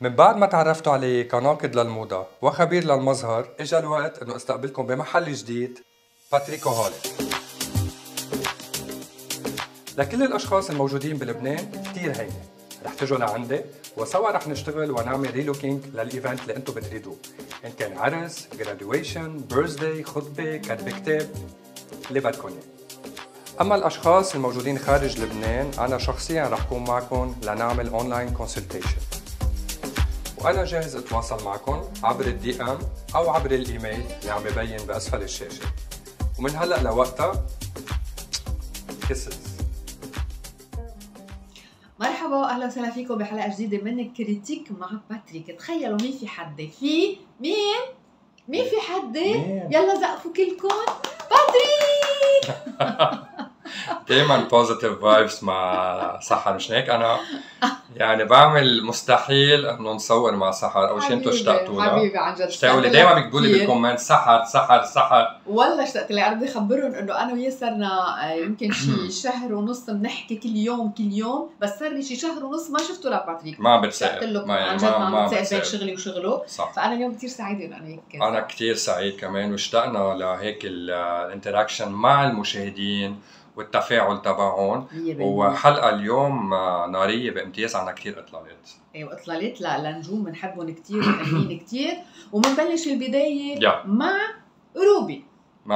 من بعد ما تعرفتوا علي كناقد للموضة وخبير للمظهر، اجا الوقت انه استقبلكم بمحل جديد، باتريكو هولي. لكل الاشخاص الموجودين بلبنان كتير هينة، رح تجوا لعندي وسوا رح نشتغل ونعمل ريلوكينج للايفنت اللي انتم بتريدوه، ان كان عرس، جراديويشن، بيرثداي، خطبة، كتب كتاب، اللي بدكم اياه. اما الاشخاص الموجودين خارج لبنان، انا شخصيا رح كون معكم لنعمل اونلاين كونسلتيشن، وأنا جاهز أتواصل معكم عبر الدي ام أو عبر الإيميل اللي عم ببين بأسفل الشاشة. ومن هلأ لوقتها كيسز. مرحبا واهلا وسهلا فيكم بحلقه جديده من كريتيك مع باتريك. تخيلوا مين في حدي؟ مين في حدي؟ يلا زقفوا كلكم باتريك. دايما بوزيتيف فايبس مع سحر، مش هيك؟ انا يعني بعمل مستحيل انه نصور مع سحر. اول شيء انتم اشتقتوا لها. حبيبي عن جد اشتقوا لي، دايما بيكتبوا لي بالكومنت سحر سحر سحر. والله اشتقت لي. انا بدي اخبرهم انه انا وياه صرنا يمكن شي شهر ونص بنحكي كل يوم، بس صار لي شي شهر ونص ما شفته لباتريك. ما بتسأل، اشتقت له عن جد، ما بتسأل بين شغلي وشغله. صح. فانا اليوم كثير سعيده انه انا هيك. انا كثير سعيد كمان، واشتقنا لهيك الانتراكشن مع المشاهدين والتفاعل تبعهم. وحلقه اليوم ناريه بامتياز، عنا كثير اطلالات. ايوه اطلالات لنجوم بنحبهم كثير وحلوين كثير. وبنبلش البدايه مع روبي.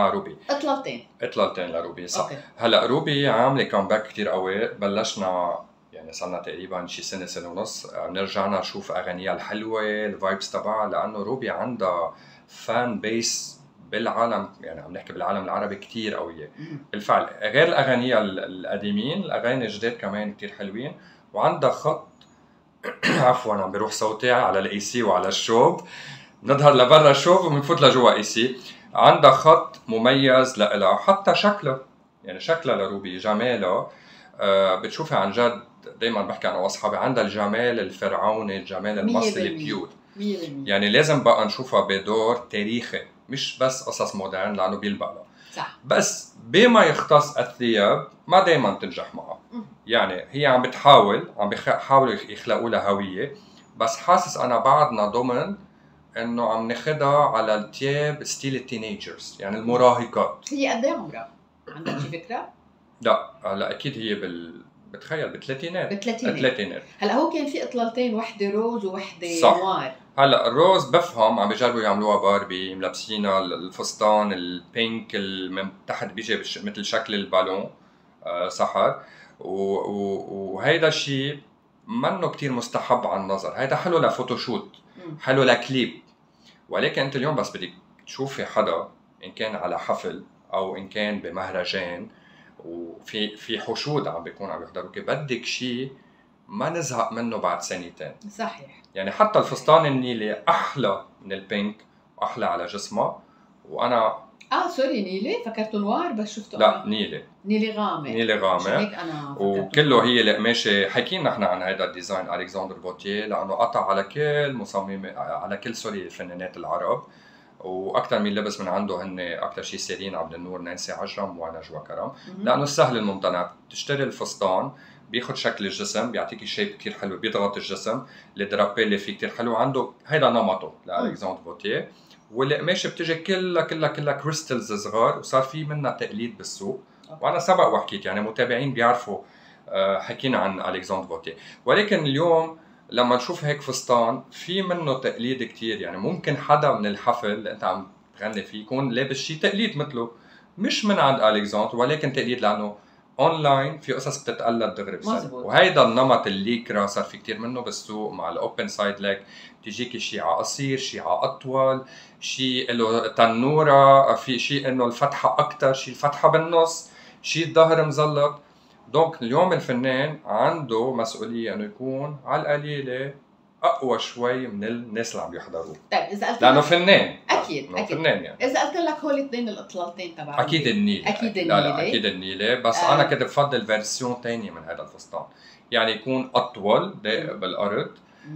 اطلالتين لروبي، صح. هلا روبي عامله كومباك كثير قوي. بلشنا يعني صرنا تقريبا شي سنه ونص بنرجعنا نشوف اغانيها الحلوه، الفايبس تبعها، لانه روبي عندها فان بيس بالعالم، يعني عم نحكي بالعالم العربي كتير قويه بالفعل. غير الاغاني القديمين، الاغاني الجداد كمان كتير حلوين. وعندها خط عفوا عم بروح صوتي على الاي سي وعلى الشوب، نظهر لبرا الشوب وبنفوت لجوا اي سي. عندها خط مميز لها، حتى شكلها، يعني شكلها لروبي جمالها بتشوفها عن جد. دايما بحكي انا واصحابي عندها الجمال الفرعوني، الجمال المصري البيور. يعني لازم بقى نشوفها بدور تاريخي، مش بس قصص مودرن، لانه بيلبق لها. صح. بس بما يختص الثياب ما دايما تنجح معها. يعني هي عم بيحاولوا يخلقوا لها هويه، بس حاسس انا بعدنا ضمن انه عم ناخدها على الثياب ستيل التينيجرز، يعني المراهقات. هي قد ايه عمرها؟ عندك شي فكره؟ لا اكيد هي بتخيل بالثلاثينات. هلا هو كان في اطلالتين، وحده روز ووحده نوار. هلا الروز بفهم عم بيجربوا يعملوها باربي، ملبسينها الفستان البينك من تحت بيجي مثل شكل البالون سحر. وهيدا الشيء منه كتير مستحب على النظر. هيدا حلو لفوتوشوت، حلو لكليب. ولكن انت اليوم بس بدك تشوفي حدا، ان كان على حفل او ان كان بمهرجان وفي حشود عم بيكون عم يحضروك، بدك شيء ما نزهق منه بعد سنتين. صحيح. يعني حتى الفستان النيلي احلى من البينك واحلى على جسمها. وانا سوري، نيلي فكرته نوار بس شفته. لا، نيلي غامق. هيك انا وكله هي القماشه. حكينا نحن عن هذا الديزاين الكسندر بوتيه، لانه قطع على كل على كل الفنانات العرب. واكثر من لبس من عنده هن اكثر شيء سيرين عبد النور، نانسي عجرم، ونجوى كرم. لانه السهل الممتنع، بتشتري الفستان بياخذ شكل الجسم، بيعطيكي شيب كثير حلو، بيضغط الجسم. الدرابي اللي فيه كثير حلو، عنده هيدا نمطه لالكسندر بوتيه. والقماشه بتجي كلها كريستلز صغار، وصار في منها تقليد بالسوق. وانا سبق وحكيت، يعني متابعين بيعرفوا حكينا عن الكسندر بوتيه. ولكن اليوم لما نشوف هيك فستان في منه تقليد كتير. يعني ممكن حدا من الحفل اللي انت عم تغني فيه يكون لابس شيء تقليد مثله، مش من عند الكسندر، ولكن تقليد، لانه اونلاين في قصص بتتقلد دغري بسرعه. وهيدا النمط الليكرا صار في كتير منه بالسوق، مع الاوبن سايد ليك تجيكي شيء على قصير، شيء على اطول، شيء له تنوره، في شيء انه الفتحه اكثر، شيء الفتحه بالنص، شيء الظهر مزلط. دونك اليوم الفنان عنده مسؤوليه انه يكون على القليله اقوى شوي من الناس اللي عم يحضروه. طيب اذا قلت لانه فنان، اكيد فنان. يعني اذا قلت لك هول الاثنين الاطلالتين تبعهم، اكيد النيلي. اكيد النيلي. بس انا كنت بفضل فيرسيون ثانيه من هذا الفستان، يعني يكون اطول داق بالارض،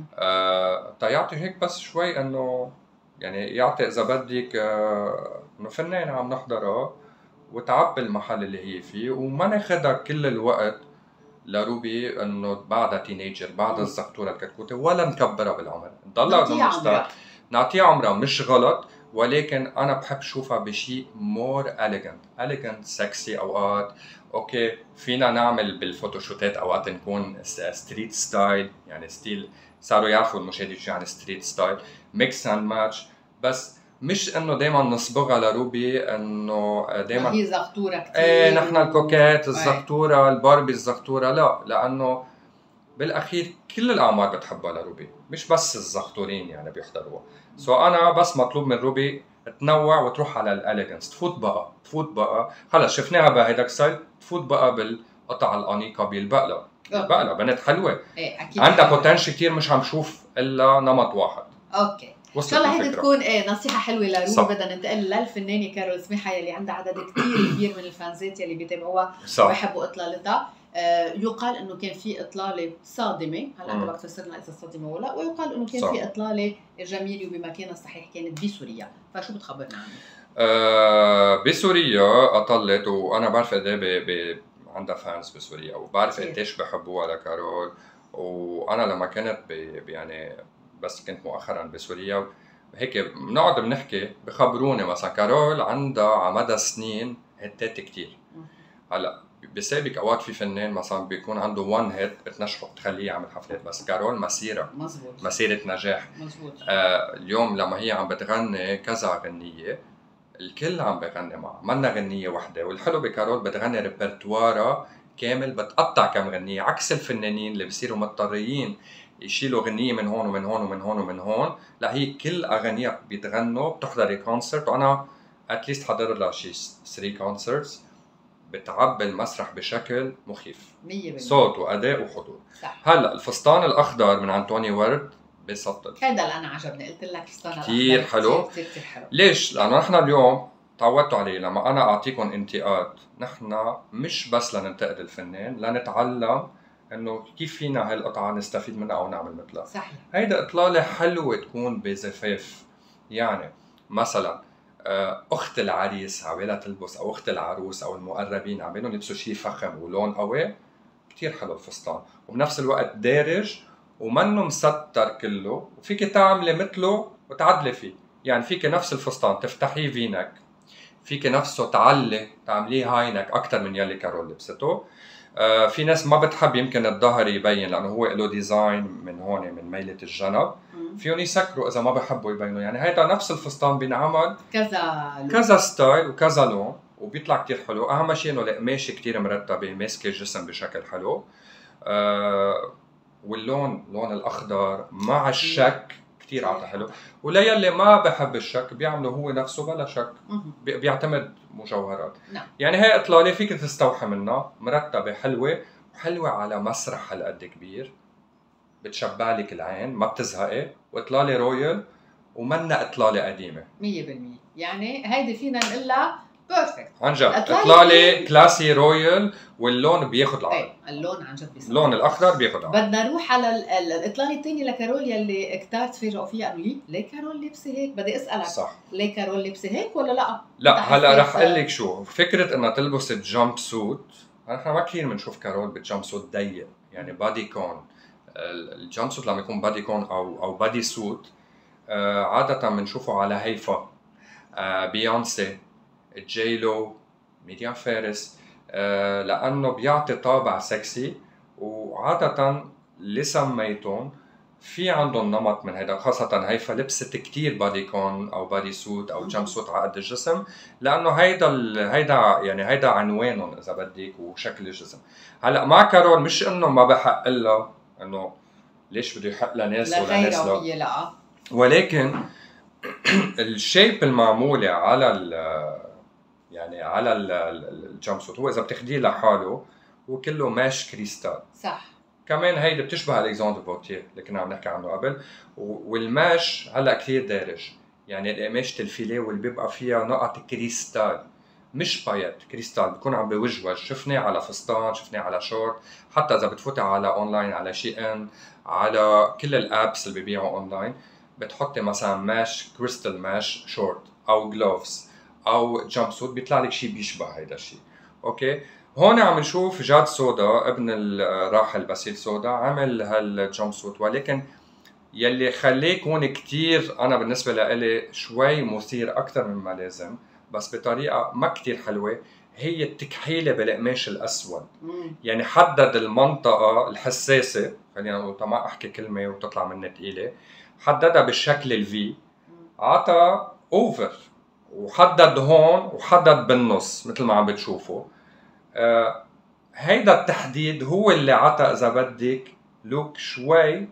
تيعطي هيك بس شوي انه يعني يعطي اذا بدك انه فنان عم نحضرها، وتعبي المحل اللي هي فيه، وما ناخدها كل الوقت لروبي انه بعدها تينيجر، بعدها الزقطوره الكتكوته، ولا نكبرها بالعمر، نضلها نمشطها، نعطيها عمرها، مش غلط، ولكن انا بحب شوفها بشيء مور اليجنت سكسي. اوقات اوكي فينا نعمل بالفوتوشوتات اوقات نكون ستريت ستايل، يعني ستيل صاروا يعرفوا المشاهدين شو يعني ستريت ستايل، ميكس اند ماتش، بس مش انه دائما نصبغها لروبي انه دائما هي زغطوره كثير. ايه نحن الكوكيت الزغطوره الباربي الزغطوره، لا، لانه بالاخير كل الاعمار بتحبها لروبي، مش بس الزغطورين يعني بيحضروها. انا بس مطلوب من روبي تنوع وتروح على الاليجنس، تفوت بقى خلص شفناها بهيداك ستايل، تفوت بقى بالقطع الانيقه بيلبق لها بنت حلوه. ايه اكيد عندها بوتنشل كثير، مش عم شوف الا نمط واحد. اوكي ان شاء الله هيدي تكون نصيحه حلوه لروبي. بدنا ننتقل للفنانه كارول سميحه يلي عندها عدد كثير كبير من الفانزات يلي بيتابعوها ويحبوا اطلالتها. يقال انه كان في اطلاله صادمه، هلا انت بدك تفسرنا اذا صادمه ولا لا، ويقال انه كان في اطلاله جميله وبمكانها الصحيح كانت بسوريا، فشو بتخبرنا عنها؟ بسوريا اطلت، وانا بعرف قد ايه عندها فانز بسوريا، وبعرف قديش بحبوها لكارول. وانا لما كنت يعني بس كنت مؤخرا بسوريا هيك بنقعد بنحكي، بخبروني مثلا كارول عندها على مدى سنين هتات كتير. هلا بسابق اوقات في فنان مثلا بيكون عنده وان هيت بتنجحه بتخليه يعمل حفلات، بس كارول مسيره نجاح. مزبوط. اليوم لما هي عم بتغني كذا غنيه، الكل عم بغني معها، منا غنيه وحده. والحلو بكارول بتغني ريبرتوارها كامل، بتقطع كم غنيه، عكس الفنانين اللي بصيروا مضطرين يشيلوا غنيه من هون ومن هون ومن هون ومن هون. لا، هي كل اغانيها بيتغنوا، بتحضري كونسرت، وانا اتليست حضر لها شي 3 كونسرتس، بتعبي المسرح بشكل مخيف، 100% صوت واداء وحضور. صح. هلا الفستان الاخضر من عند توني ورد بسطل، هذا اللي انا عجبني، قلت لك فستان كثير حلو. كثير حلو. ليش؟ لانه نحن اليوم تعودتوا عليه، لما انا اعطيكم انتقاد نحن مش بس لننتقد الفنان، لنتعلم انه كيف فينا هالقطعه نستفيد منها او نعمل مثلها. صحيح. هيدا اطلاله حلوه تكون بزفاف، يعني مثلا اخت العريس عبالها تلبس، او اخت العروس او المقربين عبالهم يلبسوا شيء فخم ولون قوي، كثير حلو الفستان، وبنفس الوقت دارج ومنه مستر كله، وفيك تعملي مثله وتعدلي فيه. يعني فيك نفس الفستان تفتحيه فينك، فيك نفسه تعمليه هاينك اكثر من يلي كارول لبسته. في ناس ما بتحب يمكن الظهر يبين لانه هو له ديزاين من هون من ميله الجنب، فيهم يسكروا اذا ما بحبوا يبينوا. يعني هيدا نفس الفستان بينعمل كذا ستايل وكذا لون، وبيطلع كتير حلو. اهم شيء انه القماشه كتير مرتبه، ماسكه الجسم بشكل حلو. واللون لون الاخضر مع الشك كتير عطى حلو. وليلي ما بحب الشك بيعمله هو نفسه بلا شك، بيعتمد مجوهرات. يعني هي اطلاله فيك تستوحي منها، مرتبه حلوه، وحلوه على مسرح هالقد كبير، بتشبع لك العين ما بتزهقي، واطلاله رويال ومنا اطلاله قديمه 100%. يعني هيدي فينا نقول لها بيرفكت عن جد، اطلاله كلاسي رويال، واللون بياخذ العقل. ايه اللون عن جد بيصير، اللون الاخضر بياخذ العقل. بدنا نروح على الاطلاله الثانيه لكارول يلي كتار تفاجئوا فيها، قالوا ليه كارول لابسه هيك؟ بدي اسالك صح، ليه كارول لابسه هيك ولا لا؟ لا هلا رح اقول لك شو فكره انها تلبس جامب سوت. نحن ما كثير بنشوف كارول بالجامب سوت ضيق، يعني بادي كون. الجامب سوت لما يكون بادي كون او بادي سوت عاده بنشوفه على هيفا، بيونسي، جيلو، ميديان فارس، لانه بيعطي طابع سكسي. وعاده اللي سميتهم في عندهم نمط من هيدا، خاصة هيفا لبست كتير بادي كون او بادي سوت او جامب سوت على قد الجسم، لانه هيدا عنوانهم اذا بدك وشكل الجسم. هلا مع كارول مش انه ما بحق لها، انه ليش بده يحق لناس ولا ناس لا، ولكن الشيب المعموله على الجامب سوت هو اذا بتاخديه لحاله هو كله ماش كريستال. صح. كمان هيدي بتشبه الكسندر بوتيه اللي كنا عم نحكي عنه قبل. والماش هلا كثير دارج، يعني قماشه الفيليه واللي بيبقى فيها نقط كريستال، مش بايت، كريستال بكون عم بوجوج. شفناه على فستان، شفناه على شورت، حتى اذا بتفوتي على اونلاين على شي ان، على كل الابس اللي بيبيعوا اونلاين، بتحطي مثلا ماش كريستال ماش شورت او جلوفز او جامب سوت، بيطلع لك شيء بيشبه هيدا الشيء. اوكي، هون عم نشوف جاد سودا ابن الراحل باسيل سودا عمل هالجمب سوت، ولكن يلي خليه يكون كتير انا بالنسبه لإلي شوي مثير اكثر مما لازم، بس بطريقه ما كتير حلوه، هي التكحيله بالقماش الاسود. يعني حدد المنطقه الحساسه، خلينا نقول ما احكي كلمه وتطلع مني ثقيله، حددها بالشكل الفي، عطى اوفر وحدد هون وحدد بالنص مثل ما عم بتشوفوا. هيدا التحديد هو اللي عطى اذا بدك لوك شوي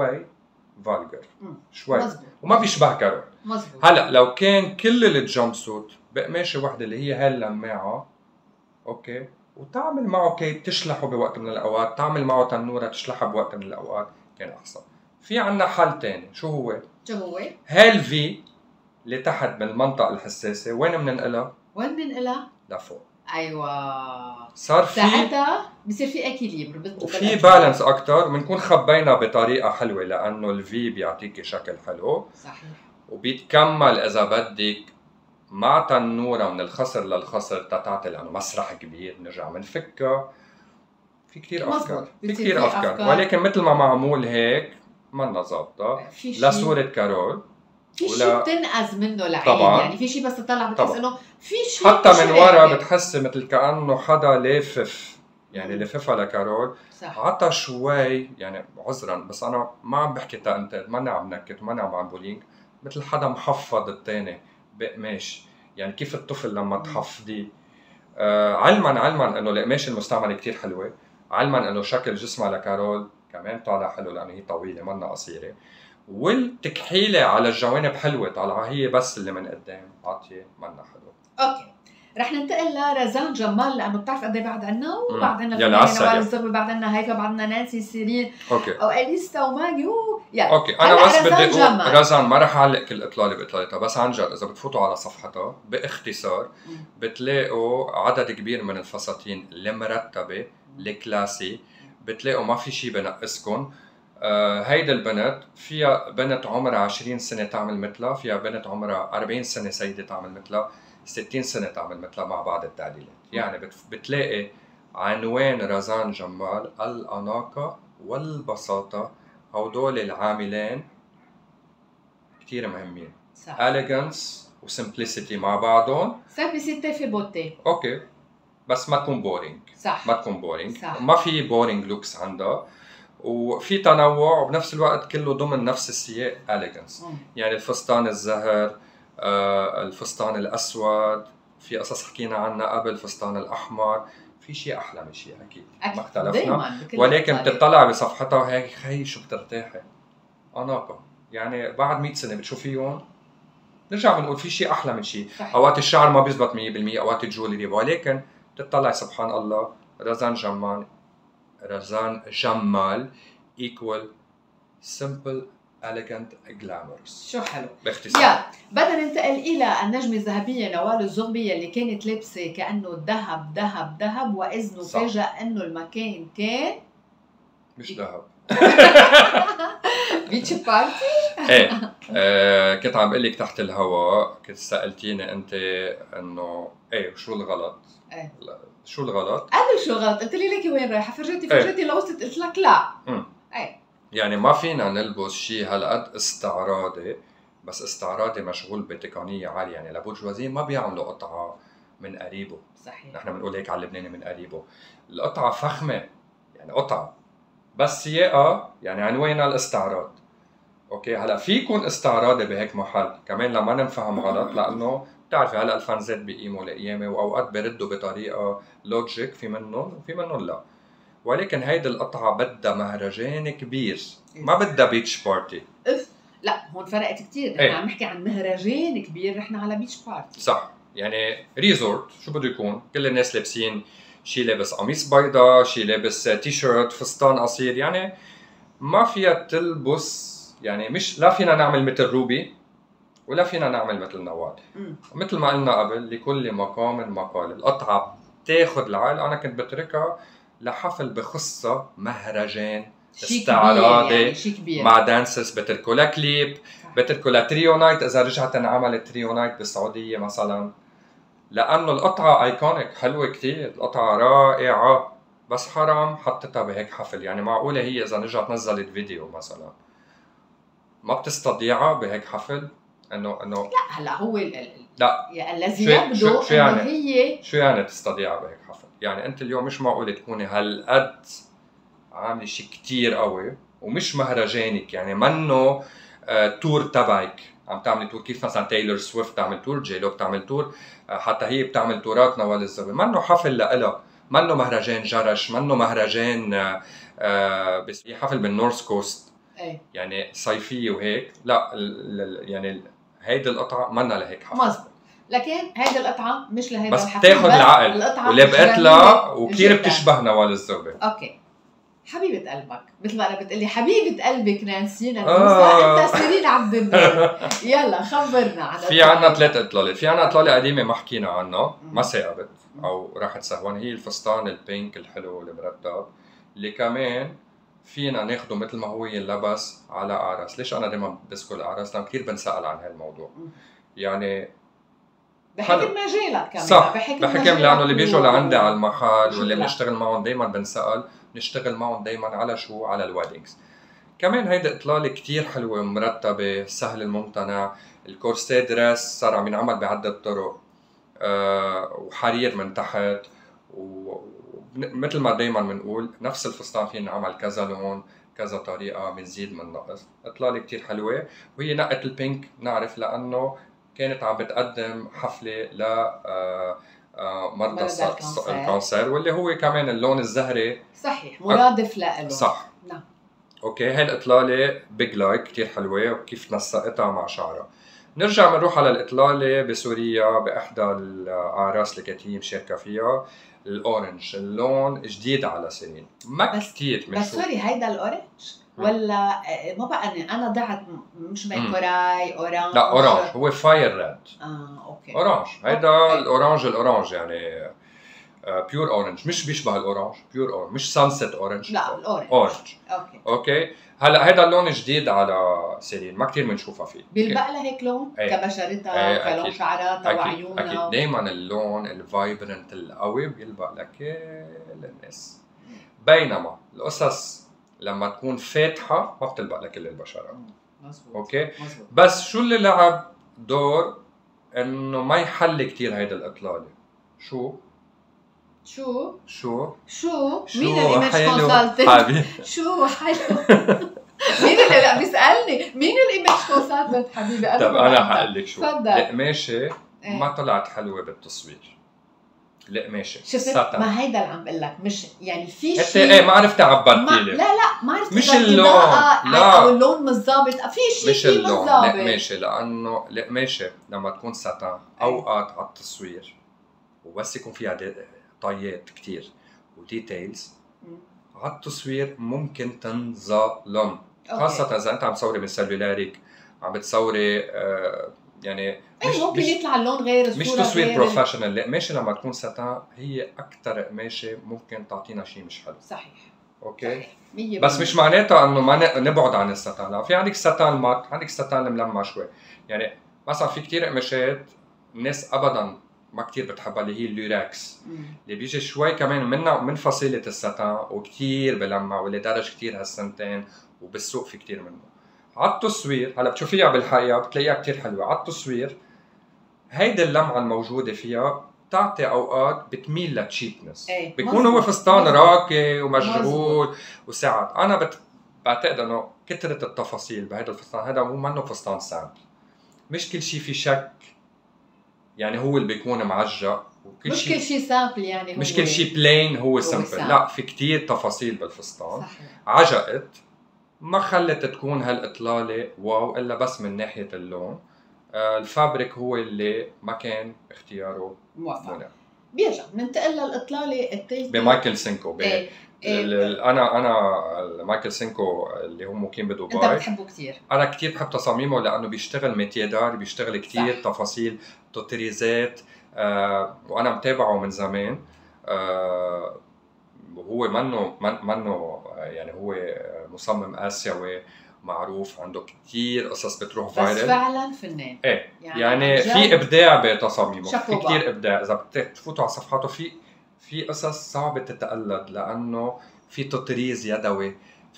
فالجر شوي مزبوط. وما بيشبه كارول. مزبوط. هلا لو كان كل الجامب سوت بقماشه وحده اللي هي هاللماعه، اوكي، وتعمل معه كي تشلحه بوقت من الاوقات، تعمل معه تنوره تشلحها بوقت من الاوقات، كان احسن. في عنا حل تاني، شو هو؟ هالفي اللي تحت بالمنطقه الحساسه وين بننقلها؟ لفوق. ايوه، صار في ساعتها بصير في اكيليبر وفي بالانس اكثر، بنكون خبينا بطريقه حلوه لانه الفي بيعطيكي شكل حلو. صحيح. وبيتكمل اذا بدك مع تنوره من الخصر للخصر تعطي لانه مسرح كبير، بنرجع بنفكها. في كثير افكار، في كثير افكار، ولكن مثل ما معمول هيك منا ظابطه لصوره كارول. في شيء بتنقذ منه العين، يعني في شيء بس تطلع بتحس انه في شيء حتى من ورا بتحسي مثل كانه حدا لافف، يعني لففها لكارول. صح. عطى شوي، يعني عذرا بس انا ما عم بحكي انت ماني عم نكت وماني عم بعمل بولينج، مثل حدا محفظ الثاني بقماش، يعني كيف الطفل لما تحفظيه. علما انه القماش المستعمل كتير حلوه، علما انه شكل جسمها لكارول كمان طالع حلو لانه هي طويله منا قصيره، والتكحيله على الجوانب حلوه طالعه، هي بس اللي من قدام عاطيه منا حلو. اوكي، رح ننتقل لرزان جمال، لانه بتعرف قد ايه بعد عنا، وبعد عنا نوال الزغبي، بعد عنا هيفا، بعد عنا نانسي سيرين، اوكي، او اليستا وماجي اوكي. انا بس بدي اقول رزان ما رح اعلق كل اطلاله باطلالتها، بس عن جد اذا بتفوتوا على صفحتها باختصار بتلاقوا عدد كبير من الفساتين المرتبه الكلاسي، بتلاقوا ما في شيء بنقصكم. هيدا البنت فيها بنت عمرها 20 سنه تعمل مثلها، فيها بنت عمرها 40 سنه سيده تعمل مثلها، 60 سنه تعمل مثلها مع بعض التعديلات. يعني بتلاقي عنوان رزان جمال الاناقه والبساطه، هودول العاملين كتير مهمين. صح. elegance و simplicity مع بعضهم. simplicity في بوتي. اوكي، بس ما تكون بورينج. صح. ما تكون بورينج. صح. ما في بورينج لوكس عندها، وفي تنوع، وبنفس الوقت كله ضمن نفس السياق elegance. يعني الفستان الزهر، الفستان الاسود، في قصص حكينا عنها قبل، الفستان الاحمر، في شيء احلى من شيء اكيد ما اختلفنا، ولكن بتطلع بصفحتها هيك خي شو بترتاحي. اناقه، يعني بعد 100 سنه بتشوفيهم نرجع بنقول في شيء احلى من شيء. اوقات الشعر ما بيزبط 100%، اوقات الجولري، ولكن بتطلعي سبحان الله رزان جمال equal simple elegant glamorous. شو حلو. باختصار. يلا بدنا ننتقل الى النجمه الذهبيه نوال الزغبي، اللي كانت لابسه كانه ذهب واذ نفاجأ انه المكان كان مش ذهب. بيتش بارتي. ايه كنت عم بقول لك تحت الهواء، كنت سالتيني انت انه ايه شو الغلط؟ ايه شو الغلط؟ قبل شو غلط؟ قلت لي ليكي وين رايحه؟ فرجيتي لوصلت، قلت لك لا. ايه يعني ما فينا نلبس شيء هالقد استعراضي، بس استعراضي مشغول بتقنيه عاليه. يعني لابورجوازيه ما بيعملوا قطعه من قريبه. صحيح. نحن بنقول هيك على اللبناني من قريبه. القطعه فخمه، يعني قطعه، بس سياقها يعني عنوانها الاستعراض. اوكي، هلا في يكون استعراضي بهيك محل كمان لما نفهم غلط، لانه بتعرفي هلا الفانزات بيقيموا لقيامه، واوقات بيردوا بطريقه لوجيك، في منهم وفي منهم لا. ولكن هيدي القطعه بدها مهرجان كبير، ما بدها بيتش بارتي. لا هون فرقت كثير، نحن عم نحكي عن مهرجان كبير، نحن على بيتش بارتي. صح، يعني ريزورت شو بده يكون؟ كل الناس لابسين شي لابس قميص بيضاء، شي لابس تي شيرت، فستان قصير، يعني ما فيها تلبس، يعني مش لا فينا نعمل مثل روبي ولا فينا نعمل مثل نوال. مثل ما قلنا قبل، لكل مقام مقال. القطعه بتاخذ العقل. انا كنت بتركها لحفل بخصها مهرجان استعراضي يعني مع دانسرز، بتركوا لها كليب، بتركوا لها تريو نايت اذا رجعت انعملت تريو نايت بالسعوديه مثلا. لانه القطعه ايكونيك حلوه كتير، القطعه رائعه، بس حرام حطيتها بهيك حفل. يعني معقوله هي اذا رجعت نزلت فيديو مثلا ما بتستطيعها بهيك حفل؟ انه لا هلا هو لا الذي يبدو شو انه يعني هي شو يعني تستطيعها بهيك حفل؟ يعني انت اليوم مش معقوله تكوني هالقد عامله شيء كتير قوي ومش مهرجانك، يعني منه تور تبعك عم تعملي تور كيف مثلا تايلور سويفت تعمل تور، جيلو بتعمل تور، حتى هي بتعمل تورات نوال الزبي، منه حفل لإلها، منه مهرجان جرش، منه مهرجان بس في حفل بالنورث كوست يعني صيفيه وهيك، لا يعني هيدي القطعه منا لهيك حفل. مزبوط، لكن هيدي القطعه مش لهيدا بس الحفل، بتاخذ العقل ولبقت لها وكثير بتشبه نوال الزبي. اوكي حبيبة قلبك، مثل ما انا بتقلي حبيبة قلبك نانسي نانوسا، انت سيرين عبد النور. يلا خبرنا عن في عنا 3 اطلاله، في عنا اطلاله قديمه ما حكينا عنها، ما ثاقبت او راحت سهوان، هي الفستان البينك الحلو المرتب اللي كمان فينا ناخده مثل ما هو ينلبس على اعراس. ليش انا دائما بذكر الاعراس؟ لانه كثير بنسال عن هالموضوع، يعني بحكم مجالك كمان. صح بحكم لانه اللي بيجوا لعندي على المحل واللي بنشتغل معهم دائما بنسال، بنشتغل معهم دائما على شو؟ على الويدنجز. كمان هيدي اطلاله كتير حلوه مرتبه سهل الممتنع، الكورسيه دريس صار عم ينعمل بعده طرق وحرير من تحت، ومثل ما دائما بنقول نفس الفستان فينا نعمل كذا لون كذا طريقه، بنزيد من نقص. اطلاله كتير حلوه، وهي نقت البينك نعرف لانه كانت عم بتقدم حفله ل مرضى الكانسر، واللي هو كمان اللون الزهري صحيح مرادف له. صح نعم. اوكي هاي الاطلاله بيج لايك كثير حلوه وكيف نسقتها مع شعرها. نرجع بنروح على الاطلاله بسوريا باحدى الاعراس اللي كانت هي مشاركه فيها، الاورنج، اللون جديد على سيرين، ما كثير بس سوري هيدا الاورنج ولا ما بقى انا ضعت مش كوراي اورانج؟ لا اورانج هو فاير ريد. اوكي اورانج هيدا الاورانج يعني بيور اورنج، مش بيشبه الاورانج، بيور اورنج مش سانست اورنج، لا الاورنج اورنج. اوكي هلا هيدا اللون جديد على سيرين، ما كثير بنشوفها فيه. بيلبق لها هيك لون كبشرتها كلون شعراتها وعيونها. اكيد دائما اللون الفايبرنت القوي بيلبق لكل الناس، بينما القصص لما تكون فاتحه ما بتلبق لكل البشره. مزبوط. اوكي مزبوط. بس شو اللي لعب دور انه ما يحل كثير هيدا الاطلاله؟ شو مين الايمج كونسلتنت؟ شو حلو مين اللي لا بيسالني مين الايمج كونسلتنت حبيبي؟ طب انا حقول لك شو، القماشه ما طلعت حلوه بالتصوير. القماشه شفت ما هيدا اللي عم بقول لك، مش يعني في شيء ايه ما عرفت عبرتي لي. لا ما عرفت مش اللون، لا او اللون مش ظابط، في شيء مش اللون القماشه، لانه القماشه لما تكون ساتان اوقات على التصوير وبس يكون فيها طيات كتير وديتيلز على التصوير ممكن تنظلم، خاصة إذا أنت عم تصوري من سلولارك، عم بتصوري يعني ممكن يطلع اللون غير، الصورة مش تصوير بروفيشنال. القماشة لما تكون ساتان هي أكثر قماشة ممكن تعطينا شيء مش حلو. صحيح. اوكي صحيح. بس مش معناتها انه ما نبعد عن الساتان، لا في عندك ساتان مات، عندك ساتان الملمع شوي، يعني مثلا في كتير قماشات الناس ابدا ما كتير بتحبها اللي هي اللوراكس اللي بيجي شوي كمان من فصيلة الساتان وكتير بلمع واللي درج كتير هالسنتين وبالسوق في كتير منه. على التصوير هلا بتشوفيها بالحقيقة بتلاقيها كتير حلوة، على التصوير هيدي اللمعة الموجودة فيها بتعطي اوقات بتميل لتشيبنس، بيكون هو فستان راقي ومشغول وساعات. انا بعتقد انه كثرة التفاصيل بهذا الفستان، هذا هو منه فستان سامبل، مش كل شيء في شك، يعني هو اللي بيكون معجق وكل مش كل شيء سامبل، يعني مش كل شيء بلين هو سامبل، لا في كتير تفاصيل بالفستان. صحيح. عجقت ما خلت تكون هالاطلاله واو الا بس من ناحيه اللون. الفابريك هو اللي ما كان اختياره موفق. بيرجع ننتقل للاطلاله الثالثه بمايكل سينكو. انا مايكل سينكو اللي هو مقيم بدبي، انت بتحبه كثير. انا كثير بحب تصاميمه لانه بيشتغل ميتيدار، بيشتغل كثير تفاصيل توتريزات، وانا متابعه من زمان. وهو منه يعني هو مصمم اسيوي معروف، عنده كتير قصص بتروح بس فايرل. فعلا فنان. ايه يعني في ابداع بتصاميمه، في شابوبا. كتير ابداع. اذا بتفوتوا على صفحاته في قصص صعبه تتقلد، لانه في تطريز يدوي،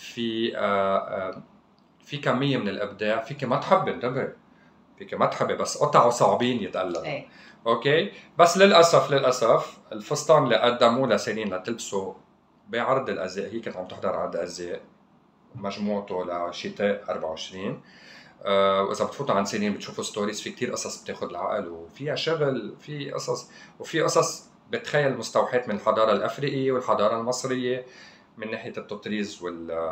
في كميه من الابداع. فيك ما تحبي انتبه، فيك ما تحبي، بس قطعوا صعبين يتقلدوا. ايه. اوكي، بس للاسف الفستان اللي قدموه لسيرين لتلبسه بعرض الازياء، هي كانت عم تحضر عرض ازياء مجموعته لشتاء 24. واذا بتفوتوا عن سيرين بتشوفوا ستوريز، في كتير قصص بتاخد العقل وفيها شغل، في قصص وفي قصص بتخيل مستوحاة من الحضاره الافريقيه والحضاره المصريه من ناحيه التطريز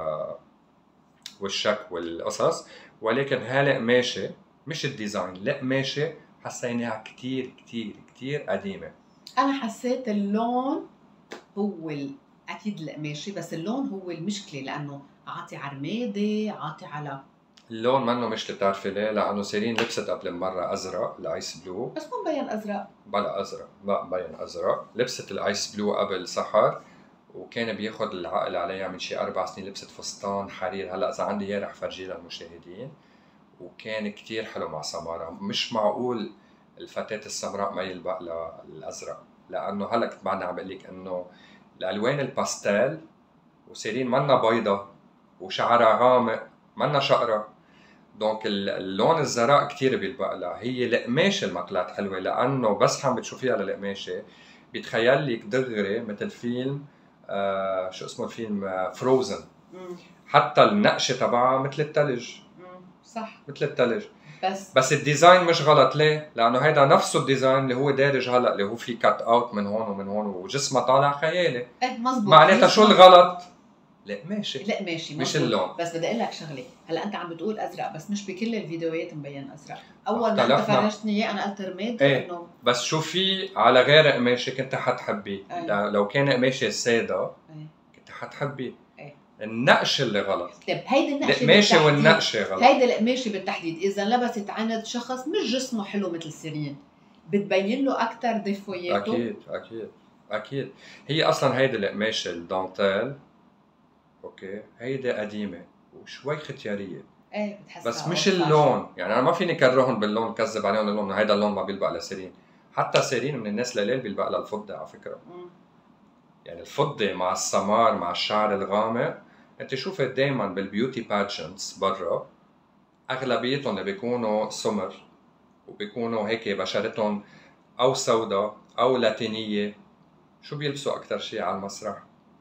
والشك والقصص. ولكن هالقماشه مش الديزاين، القماشه حسيناها كتير كتير كتير قديمه. انا حسيت اللون هو اكيد القماشه، بس اللون هو المشكله، لانه عاطي عرماده، عاطي على اللون منه مشكله. بتعرفي ليه؟ لانه سيرين لبست قبل مره ازرق، الايس بلو، بس ما مبين ازرق. بلا ازرق، ما مبين ازرق. لبست الايس بلو قبل سحر، وكان بياخد العقل عليها من شي 4 سنين. لبست فستان حرير، هلا اذا عندي اياه رح فرجيه للمشاهدين، وكان كتير حلو مع سمارة. مش معقول الفتاة السمراء ما يلبق للازرق، لانه هلا كنت بعدني عم بقول لك انه الالوان الباستيل، وسيرين منا بيضة وشعرها غامق، منا شقرة، دونك اللون الزرق كتير بيلبق لها. هي القماشه اللي ما طلعت حلوه، لانه بس عم بتشوفيها للقماشه بيتخيل لك دغري مثل فيلم شو اسمه الفيلم، فروزن. حتى النقشه تبعها مثل الثلج. صح، مثل الثلج. بس الديزاين مش غلط. ليه؟ لانه هيدا نفسه الديزاين اللي هو دارج هلا، اللي هو في كات اوت من هون ومن هون وجسمها طالع خيالي. ايه مزبوط. معناتها شو الغلط؟ القماشه مش اللون. بس بدي اقول لك شغله، هلا انت عم بتقول ازرق، بس مش بكل الفيديوهات مبين ازرق. اول ما انت فرجتني اياه انا قلت رماد. ايه انه بس شوفي على غير قماشه كنت حتحبيه. ايه. لو كان قماشه ساده ايه كنت حتحبيه. ايه. النقش اللي غلط. طيب هيدي القماشه والنقشه غلط. هيدي القماشه بالتحديد اذا لبست عند شخص مش جسمه حلو مثل سيرين بتبين له اكثر ديفوياته. اكيد. هي اصلا هيدي القماشه الدانتيل اوكي هيدي قديمه وشوي ختياريه. ايه بتحسها بس مش اللون. يعني انا ما فيني كرههم باللون، كذب عليهم اللون، هيدا اللون ما بيلبق لسيرين. حتى سيرين من الناس اللي بيلبق لها الفضه على فكره. يعني الفضه مع السمار مع الشعر الغامق. انت شوفي دائما بالبيوتي باجنتس برا اغلبيتهم اللي بيكونوا سمر وبيكونوا هيك بشرتهم او سوداء او لاتينيه، شو بيلبسوا اكثر شيء على المسرح؟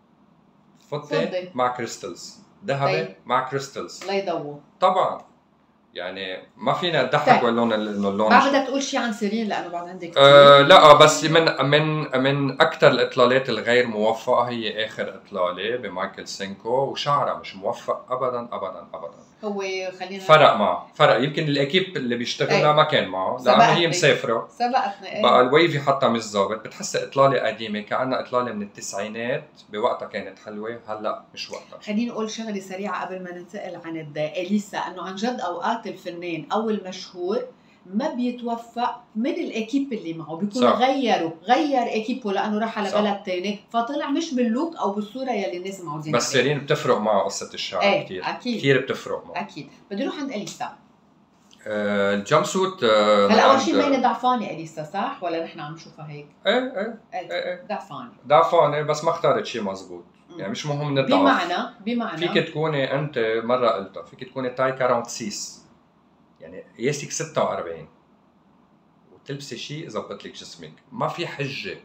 فضه مع كريستلز، ذهبي مع كريستلز لا يضووا طبعا. يعني ما فينا نضحك واللون انه اللون. ما بدك تقول شيء عن سيرين لانه بعد عندك لا بس من اكثر الاطلالات الغير موفقه هي اخر اطلاله بمايكل سينكو، وشعرها مش موفق ابدا ابدا ابدا. هو خلينا فرق يمكن الاكيب اللي بيشتغلها ما كان معه لانه هي مسافره. سبقتنا بقى الويفي حتى مش ظابط. بتحس اطلاله قديمه كأنها اطلاله من التسعينات، بوقتها كانت حلوه، هلا مش وقتها. خليني اقول شغله سريعه قبل ما ننتقل عن اليسا، انه عن جد اوقات الفنان او المشهور ما بيتوفق من الاكيب اللي معه، بيكون غير اكيبه لانه راح على بلد ثاني فطلع مش باللوك او بالصوره يلي الناس معودين بس سيرين بتفرق معه قصه الشعر كثير. كثير بتفرق معه. اكيد. بدي اروح عند اليسا. الجامب سوت هلا اول شيء مبينه ضعفانه اليسا صح ولا نحن عم نشوفها هيك؟ ايه ضعفانه بس ما اختارت شيء مزبوط. يعني مش مهم نضعف. بمعنى فيك تكوني انت مره قلتها، فيك تكوني تاي 46 يعني قياسك 46 وتلبسي شيء يظبط لك جسمك، ما في حجه.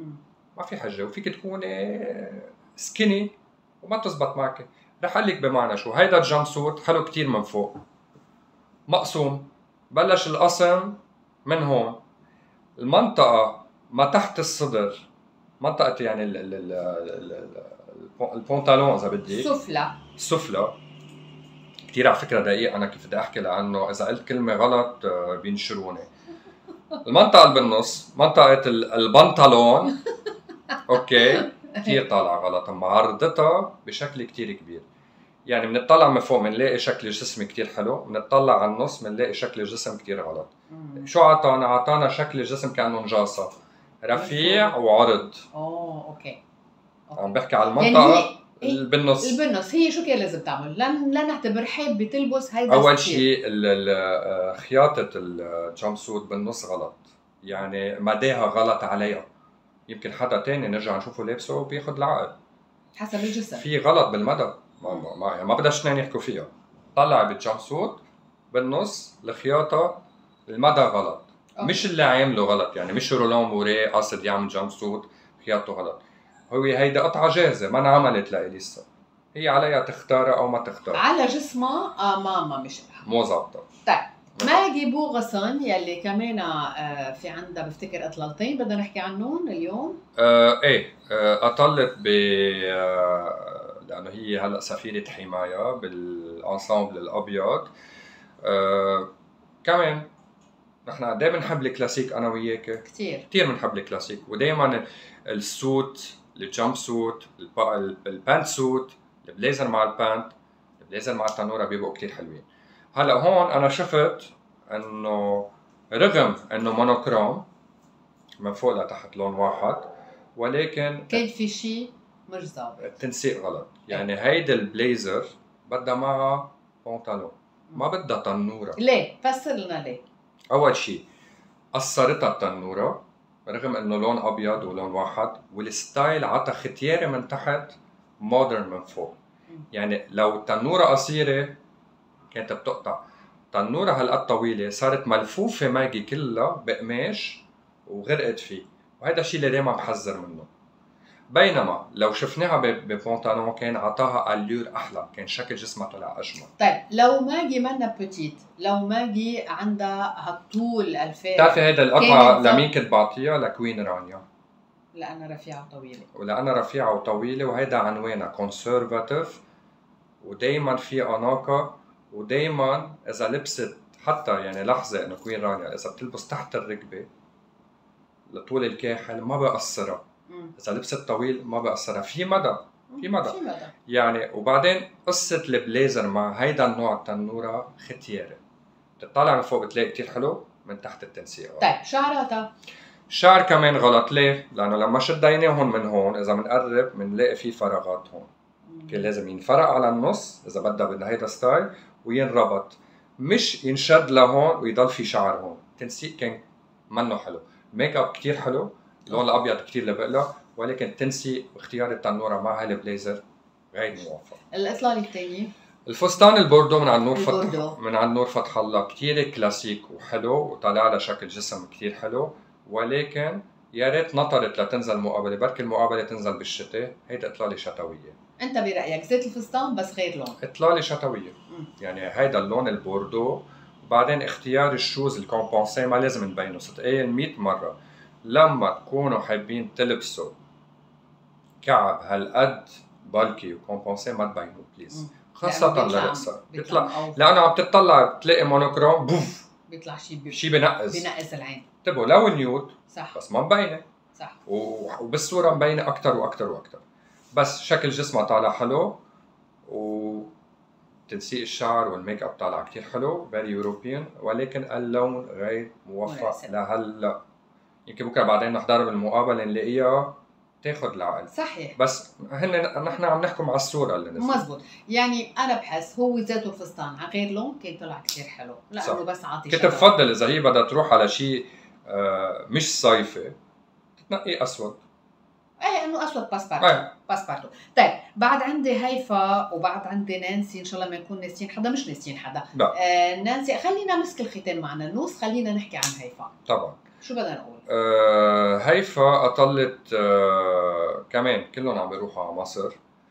وفيك تكوني سكيني وما تزبط معك. رح اقول لك بمعنى شو. هيدا الجامب سوت حلو كتير من فوق، مقسوم، بلش القسم من هون. المنطقه ما تحت الصدر، منطقه يعني البنطلون اذا بدك، السفلى كثير على فكره دقيق انا كيف بدي احكي، لانه اذا قلت كلمه غلط بينشروني. المنطقه اللي بالنص منطقه البنطلون اوكي كثير طالعه غلط، معرضتها بشكل كثير كبير. يعني بنطلع من فوق بنلاقي شكل الجسم كثير حلو، بنطلع على النص بنلاقي شكل الجسم كثير غلط. شو عطانا شكل الجسم كانه نجاصه، رفيع وعرض. اوكي عم بحكي على المنطقه بالنص هي شو كان لازم تعمل؟ لا نعتبر حابه تلبس هيدا اول شيء خياطه الجامب سوت بالنص غلط، يعني مداها غلط عليها، يمكن حدا تاني نرجع نشوفه لابسه بياخذ العقل حسب الجسم، في غلط بالمدى، ما بدها اثنين يحكوا فيها. طلع بالجامب سوت بالنص الخياطه المدى غلط، مش اللي عامله غلط، يعني مش رولون بوريه قاصد يعمل جامب سوت خياطته غلط، هو هيدا قطعه جاهزه ما انعملت لإليسا، هي عليها تختارها او ما تختارها على جسمها ما مش مو ظابطه. طيب ماجي بوغسون يلي كمان في عندها بفتكر اطلالتين بدنا نحكي عنهم اليوم. ايه اطلت ب لانه هي هلا سفيره حمايه بالانسامبل الابيض. كمان نحن دائما بنحب الكلاسيك انا وياك كثير بنحب الكلاسيك، ودائما السوت الجامب سوت البانت سوت البليزر مع البانت البليزر مع التنوره بيبقوا كثير حلوين. هلا هون انا شفت انه رغم انه مونوكروم من فوق لتحت لون واحد، ولكن كان في شيء مش ظابط، التنسيق غلط، يعني هيدا البليزر بدها معها بنطلون ما بدها تنوره. ليه؟ فسر لنا ليه. اول شيء قصرتها التنوره رغم انه لون ابيض ولون واحد، والستايل عطى ختياري من تحت مودرن من فوق، يعني لو التنوره قصيره كانت بتقطع، تنوره هالقد طويله صارت ملفوفه ماجي كلها بقماش وغرقت فيه، وهذا الشيء اللي دائما بحذر منه. بينما لو شفناها ببنطلون كان عطاها اليور احلى، كان شكل جسمها طلع اجمل. طيب لو ماجي منا بتيت، لو ماجي عندها هالطول الفارغ، بتعرفي هيدا القطعه لمين كنت بعطيها؟ لكوين رانيا، لأنها رفيعه وطويله، ولأنها رفيعه وطويله، وهيدا عنوانها كونسرفاتيف ودائما في اناقه، ودائما اذا لبست حتى يعني لحظه انه كوين رانيا اذا بتلبس تحت الركبه لطول الكاحل ما بقصرها، اذا لبست طويل ما بقصرها، في مدى يعني. وبعدين قصه البليزر مع هيدا النوع التنوره ختياري، بتطلع من فوق بتلاقي كتير حلو، من تحت التنسيق. طيب شعراتها، الشعر كمان غلط. ليه؟ لانه لما شد عينيهم من هون اذا بنقرب بنلاقي في فراغات هون، كان لازم ينفرق على النص اذا بدها هيدا ستايل وينربط، مش ينشد لهون ويضل في شعر هون. التنسيق كان منه حلو، الميك اب كتير حلو، اللون الابيض كتير لبق له، ولكن التنسيق واختيار التنوره مع هالبليزر غير موفق. الاطلاله الثانيه الفستان البوردو من عند نور فتح الله كتير كلاسيك وحلو، وطلع لها شكل جسم كتير حلو، ولكن يا ريت نطرت لتنزل مقابله، بركي المقابله تنزل بالشتاء، هيدا اطلاله شتويه. انت برايك زيت الفستان بس غير لون؟ اطلاله شتويه، يعني هيدا اللون البوردو. وبعدين اختيار الشوز الكومبونسي ما لازم نبينه، صرت قايل 100 مره لما تكونوا حابين تلبسوا كعب هالقد بالكي وكومبونسي ما تبينوه بليز، خاصة للقصر بيطلع، لأنه عم تطلع بتلاقي مونوكروم بوف بيطلع شيء بنقز العين. انتبهوا لو نيوت صح بس ما مبينة، صح، وبالصورة مبينة أكتر وأكتر وأكتر، بس شكل جسمها طالع حلو، وتنسيق الشعر والميك اب طالع كتير حلو فيري يوروبيان، ولكن اللون غير موفق لهلا. يمكن بكره بعدين نحضر بالمقابله نلاقيها تاخذ العقل. صحيح، بس نحن عم نحكم على الصوره اللي نزلت. مزبوط، يعني انا بحس هو ذاته الفستان على غير لون كان طلع كثير حلو، لانه بس عاطي كنت بفضل اذا هي بدها تروح على شيء مش صيفي تنقي اسود. ايه انه اسود باسبارتو. طيب بعد عندي هيفا وبعد عندي نانسي، ان شاء الله ما نكون ناسيين حدا، مش ناسيين حدا. نانسي خلينا نمسك الختام معنا نوس، خلينا نحكي عن هيفا. طبعا شو بدنا نقول؟ هيفا اطلت كمان كلهم عم بيروحوا على مصر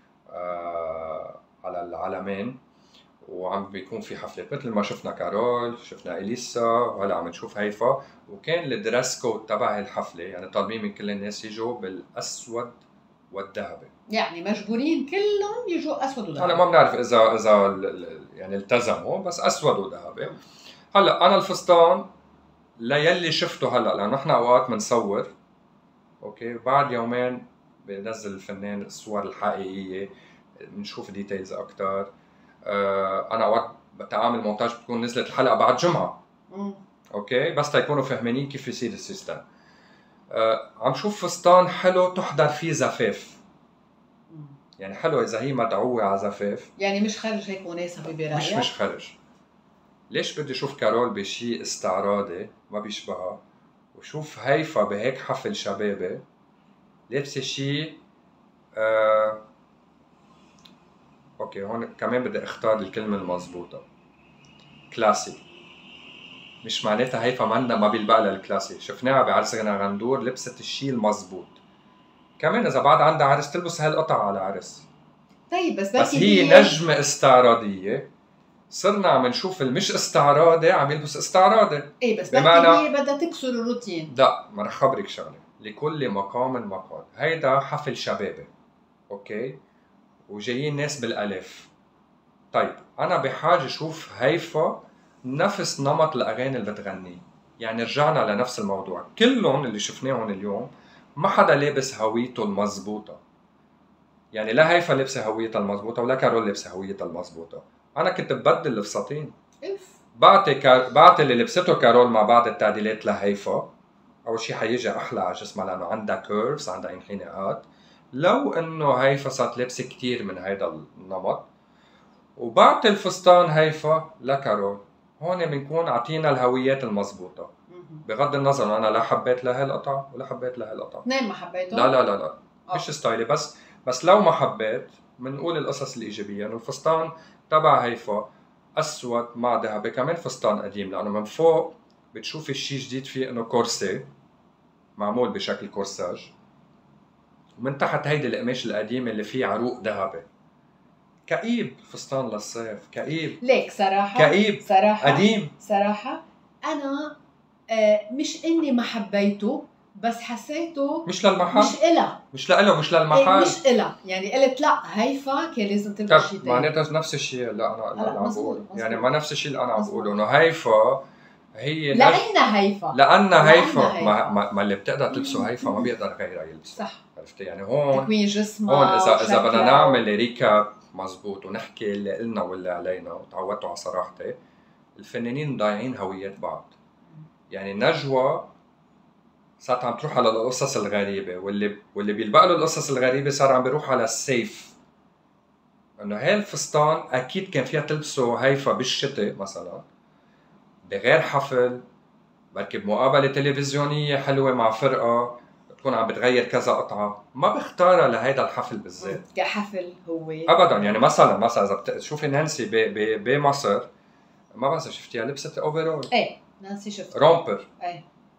على العلمين، وعم بيكون في حفلات مثل ما شفنا كارول، شفنا إليسا، وهلا عم نشوف هيفا. وكان الدريس كود تبع الحفله يعني طالبين من كل الناس يجوا بالاسود والذهبي، يعني مجبورين كلهم يجوا اسود وذهبي. هلا ما بنعرف اذا يعني التزموا، بس اسود وذهبي. هلا انا الفستان ليلي شفته هلا، لانه نحن اوقات بنصور اوكي بعد يومين بنزل الفنان الصور الحقيقيه بنشوف ديتيلز اكثر. انا وقت بتعامل مونتاج بتكون نزلت الحلقه بعد جمعه اوكي، بس تيكونوا فاهمين كيف يصير السيستم. عم شوف فستان حلو تحضر فيه زفاف، يعني حلوه اذا هي مدعوه على زفاف، يعني مش خرج هيك مناسبه برايك؟ مش خرج. ليش بدي اشوف كارول بشيء استعراضي ما بيشبهها، وشوف هيفا بهيك حفل شبابي لابسه شيء اوكي هون كمان بدي اختار الكلمه المضبوطه، كلاسي. مش معناتها هيفا ما بيلبق لها الكلاسي، شفناها بعرس غنى غندور لبست الشيء المضبوط. كمان اذا بعد عندها عرس تلبس هالقطعه على عرس. طيب بس هي نجمه استعراضيه، صرنا عم نشوف المش استعراضي عم يلبس استعراضي. ايه بس بمعنى هي بدها تكسر الروتين. لا ما رح خبرك شغله، لكل مقام مقال. هيدا حفل شبابي اوكي، وجايين ناس بالالاف. طيب انا بحاجه اشوف هيفا نفس نمط الاغاني اللي بتغنيه. يعني رجعنا لنفس الموضوع، كلهم اللي شفناهم اليوم ما حدا لابس هويته المضبوطه. يعني لا هيفا لابسه هويتها المضبوطه ولا كارول لابسه هويتها المضبوطه. انا كنت ببدل الفساتين، بعطي اللي لبسته كارول مع بعض التعديلات لهيفا. اول شيء حيجي احلى على جسمها لانه عندها كيرفز، عندها انحناءات. لو انه هيفا صارت لابسه كثير من هيدا النمط، وبعطي الفستان هيفا لكارول. هون بنكون عطينا الهويات المضبوطه، بغض النظر انا لا حبيت لهالقطعه ولا حبيت لهالقطعه. اثنين ما حبيتهم؟ لا مش ستايلي. بس لو ما حبيت بنقول القصص الايجابيه. انه الفستان تبع هيفا اسود مع ذهبي، كمان فستان قديم، لانه من فوق بتشوفي الشيء جديد فيه انه كورسي معمول بشكل كورساج، ومن تحت هيدي القماش القديم اللي فيه عروق ذهبي. كئيب فستان للصيف، كئيب. ليك صراحه كئيب صراحه قديم. صراحه انا مش اني ما حبيته، بس حسيته مش للمحل، مش للمحل، مش إلها. يعني قلت لا هيفا كان لازم تلبس شيء ثاني. معناتها نفس الشيء اللي انا عم بقول. يعني ما نفس الشيء اللي انا عم بقوله، انه هيفا هي لأنها هيفا ما اللي بتقدر تلبسه هيفا ما بيقدر غيرها يلبسه. صح. عرفتي؟ يعني هون تكوين جسمها، هون اذا بدنا نعمل ريكاب مزبوط ونحكي اللي قلنا واللي علينا، وتعودتوا على صراحتي، الفنانين ضايعين هويات بعض. يعني نجوى صارت عم تروح على القصص الغريبه، واللي بيلبق له القصص الغريبه صار عم بيروح على السيف. انه هالفستان اكيد كان فيها تلبسه هيفا بالشتاء مثلا بغير حفل، بركي بمقابله تلفزيونيه حلوه مع فرقه بتكون عم بتغير كذا قطعه، ما بختارها لهيدا الحفل بالذات كحفل هو ابدا. يعني مثلا اذا بتشوفي نانسي بمصر، ما بعرف شفتيها لبست اوفرول. ايه نانسي شفتها رومبر. ايه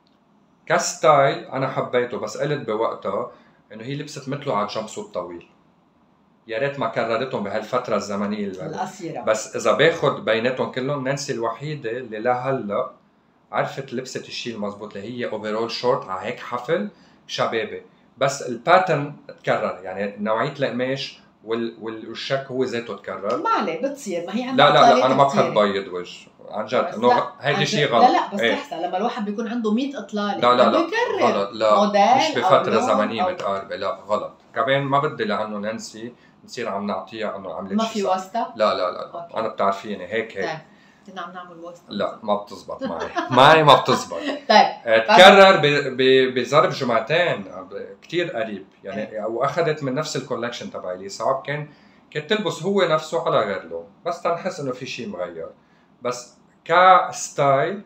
كستايل انا حبيته، بس قلت بوقتها انه هي لبست مثله على الجمب سوت طويل. يا ريت ما كررتهم بهالفتره الزمنيه القصيره. بس اذا باخذ بيناتهم كلهم، نانسي الوحيده اللي لهلا عرفت لبست الشيء المضبوط، اللي هي اوفرول شورت على هيك حفل شبابي، بس الباترن تكرر. يعني نوعيه القماش والشك هو ذاته تكرر. ما عليه بتصير، ما هي عندها لا انا ما بحب بيض وجه عن جد، انه هيدي شيء غلط. لا بس تحسن لما الواحد بيكون عنده 100 اطلاله لا يكرر لا مش بفتره زمنيه متقاربه. لا غلط. كمان ما بدي لانه نانسي نصير عم نعطيها انه عملت ما في واسطه. لا انا بتعرفيني هيك كنا عم نعمل واسطه. لا ما بتزبط معي ما بتزبط. طيب تكرر بظرف جمعتين كتير قريب يعني. واخذت من نفس الكولكشن تبع لي صعب كان تلبس هو نفسه على غير لون، بس تنحس انه في شيء مغير. بس كستايل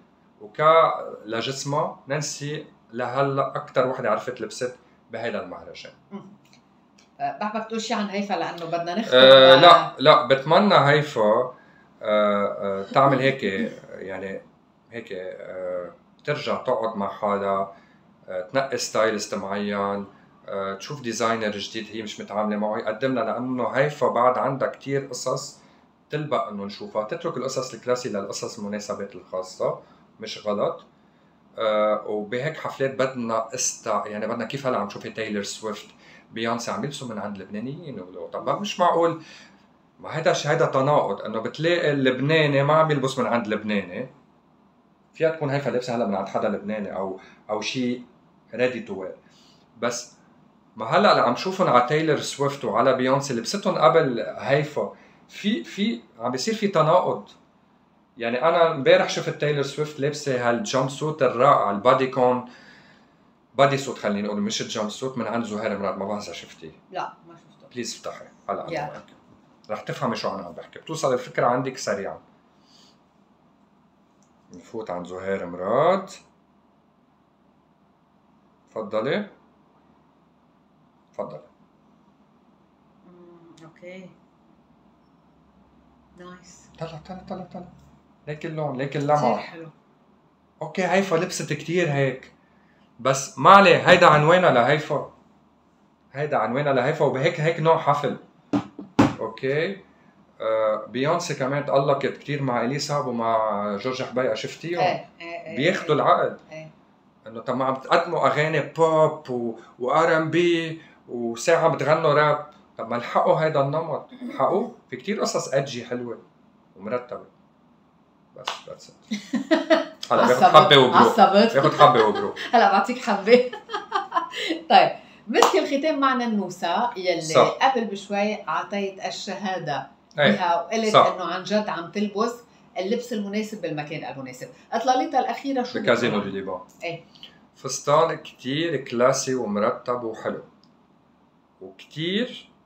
لجسمها نانسي لهلا اكثر وحده عرفت لبست بهذا المهرجان. بحبك تقول شيء عن هيفا لانه بدنا نختم. لا بتمنى هيفا تعمل هيك، يعني هيك ترجع تقعد مع حالها، تنقي ستايلست معين، تشوف ديزاينر جديد هي مش متعامله معه يقدم لها، لانه هيفا بعد عندها كتير قصص تلبق انه نشوفها. تترك القصص الكلاسي للقصص المناسبات الخاصه، مش غلط. وبهيك حفلات بدنا يعني بدنا كيف هلا عم تشوفي تايلور سويفت، بيونسي عم يلبسوا من عند لبنانيين. طب مش معقول، ما هيدا تناقض. انه بتلاقي اللبناني ما عم يلبس من عند لبناني، فيها تكون هيفا لابسه هلا من عند حدا لبناني او شيء ريدي تو وير. بس ما هلا عم شوفهم على تايلور سويفت وعلى بيونسي لبستهم قبل هيفا، في عم بيصير في تناقض. يعني انا امبارح شفت تايلور سويفت لابسه هالجامب سوت الرائع، بادي سوت خليني اقول، مش الجامب سوت، من عند زهير مراد. ما بعرف اذا شفتيه. لا ما شفته. بليز افتحي هلا معك رح تفهمي شو انا عم بحكي، بتوصل الفكره عندك سريعا. نفوت عند زهير مراد. تفضلي. تفضلي. اوكي نايس. طلع ليك اللون، ليك اللمعه، كثير حلو. اوكي هيفا لبست كتير هيك، بس ما عليه، هيدا عنوانها لهيفا، هيدا عنوانها لهيفا، وبهيك هيك نوع حفل. اوكي. بيونسي كمان تألقت كتير مع اليسا ومع جورج حبيقة، شفتيهم؟ بياخدوا العقل انه طب ما عم تقدموا اغاني بوب وار ام بي وساعه بتغنوا راب، طب ما الحقوا هيدا النمط، الحقوه، في كتير قصص ادجي حلوه ومرتبه. بس ذاتس هلا باخذ حبه وبروح، باخذ حبه وبروح. هلا بعطيك حبه. طيب مسك الختام معنا النوسة يلي صح. قبل بشوي اعطيت الشهاده بها وقلت انه عن جد عم تلبس اللبس المناسب بالمكان المناسب. اطلالتها الاخيره شو بكازينو دي ليبان؟ ايه فستان كتير كلاسي ومرتب وحلو وكتير.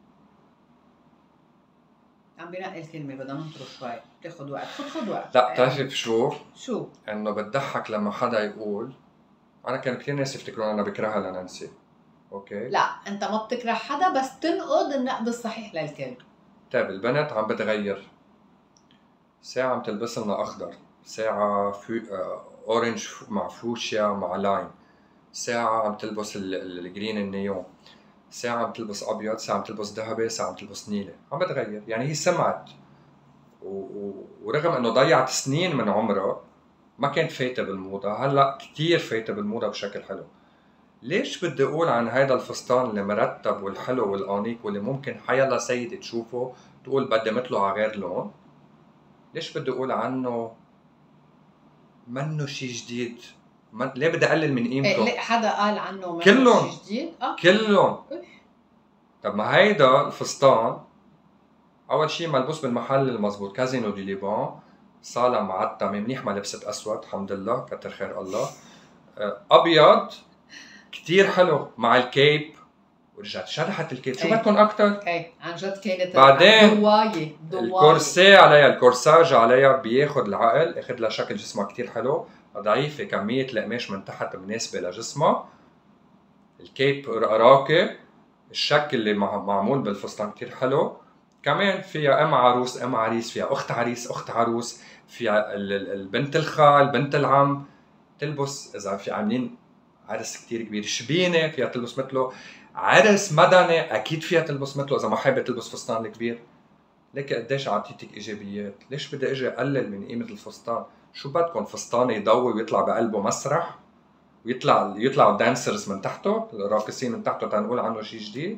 عم بنقي الكلمه، بدنا ننطر شوي، بتاخذ وقت. خذ وقت. لا بتعرفي شو شو انه بتضحك لما حدا يقول، انا كان كثير ناس يفتكرون انا بكرهها لنانسي. اوكي لا انت ما بتكره حدا، بس تنقد النقد الصحيح للكل. طيب البنت عم بتغير، ساعة عم تلبس لنا اخضر، ساعة اورنج مع فوشيا مع لاين، ساعة عم تلبس الجرين النيون، ساعة عم تلبس ابيض، ساعة عم تلبس ذهبي، ساعة عم تلبس نيلة، عم بتغير. يعني هي سمعت ورغم انه ضيعت سنين من عمرها ما كانت فايته بالموضه، هلا كثير فايته بالموضه بشكل حلو. ليش بدي اقول عن هذا الفستان اللي مرتب والحلو والانيق واللي ممكن حيلا سيدة تشوفه تقول بدي مثله على غير لون؟ ليش بدي اقول عنه منه شيء جديد؟ ليه بدي اقلل من قيمته؟ ليه حدا قال عنه منه كلهم شيء جديد؟ كلهم. طب ما هيدا الفستان اول شيء ملبوس بالمحل المضبوط، كازينو دي ليبان، صالة معتمة، منيح ما لبست اسود، الحمد لله كتر خير الله. ابيض كتير حلو مع الكيب، ورجعت شرحت الكيب. شو بدكم اكثر؟ ايه عن جد كانت بعدين ضوايه الكورسيه عليها، الكورساج عليها بياخد العقل، اخذ لها شكل جسمها كتير حلو، ضعيفه، كميه القماش من تحت مناسبه لجسمها، الكيب راقي، الشكل اللي معمول بالفستان كتير حلو. كمان فيها ام عروس ام عريس، فيها اخت عريس اخت عروس، فيها البنت الخال بنت العم، تلبس اذا في عاملين عرس كتير كبير شبينه فيها تلبس مثله، عرس مدني اكيد فيها تلبس مثله اذا ما حابه تلبس فستان الكبير. ليك قديش اعطيتك ايجابيات، ليش بدي اجي اقلل من قيمه الفستان؟ شو بدكم فستان يضوي ويطلع بقلبه مسرح يطلعوا دانسرز من تحته، الراقصين من تحته، تنقول عنه شيء جديد؟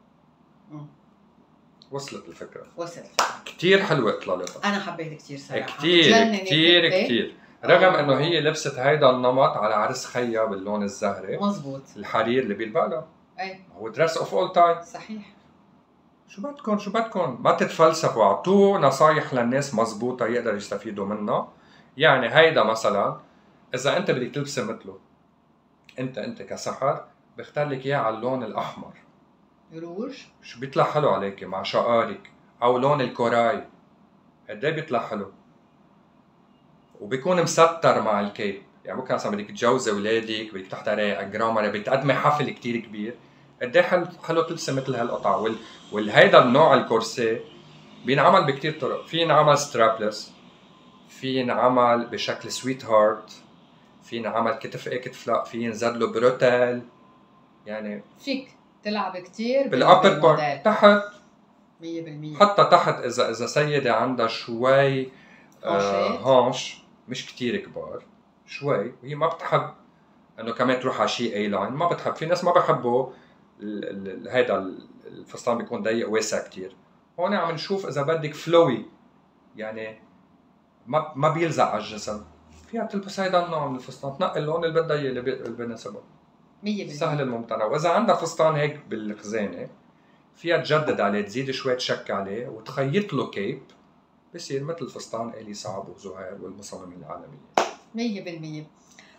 وصلت الفكره؟ وصلت. كتير حلوه اطلالتها، انا حبيت كتير صراحه، كتير رغم انه هي لبست هيدا النمط على عرس خيا باللون الزهري مزبوط، الحرير اللي بيلبق لها، هو دريس اوف اول تايم. صحيح. شو بدكم ما تتفلسفوا، اعطوه نصايح للناس مزبوطه يقدروا يستفيدوا منها. يعني هيدا مثلا اذا انت بدك تلبسي مثله، انت كسحر بختار لك اياه على اللون الاحمر روج، شو بيطلع حلو عليك مع شقارك، او لون الكوراي، قد ايه بيطلع حلو، وبيكون مسطر مع الكيب. يعني ممكن مثلا بدك تجوزي اولادك، بدك تحضري جرامر، بدك تقدمي حفل كتير كبير، قد ايه حلو تلبسي مثل هالقطعه. والهيدا النوع الكورسيه بينعمل بكتير طرق، في ينعمل سترابلس، في ينعمل بشكل سويت هارت، في ينعمل كتف ايه كتف لا، في ينزل له بروتال، يعني فيك تلعب كتير بالابر بارت تحت 100%. حتى تحت اذا سيده عندها شوي هانش مش كتير كبار شوي، وهي ما بتحب انه كمان تروح على شيء اي لاين، ما بتحب، في ناس ما بحبوا هيدا الفستان بيكون ضيق واسع كتير. هون عم نشوف اذا بدك فلوي، يعني ما بيلزق على الجسم، فيها تلبس هيدا النوع من الفستان، تنقي اللون اللي بدها اياه اللي بيناسبها 100%. سهل الممتنع. واذا عندها فستان هيك بالخزانه فيها تجدد عليه، تزيد شوي تشك عليه وتخيط له كيب، بصير مثل فستان الي صعب وزهير والمصممين العالميين 100%.